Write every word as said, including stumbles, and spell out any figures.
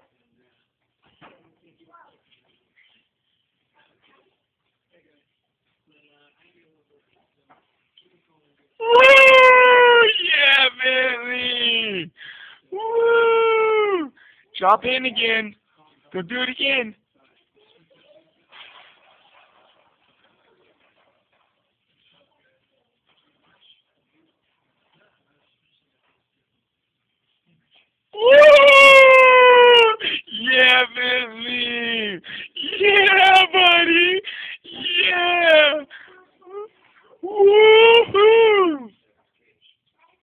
Woo! Yeah, Bentley! Woo! Drop in again. Go do it again.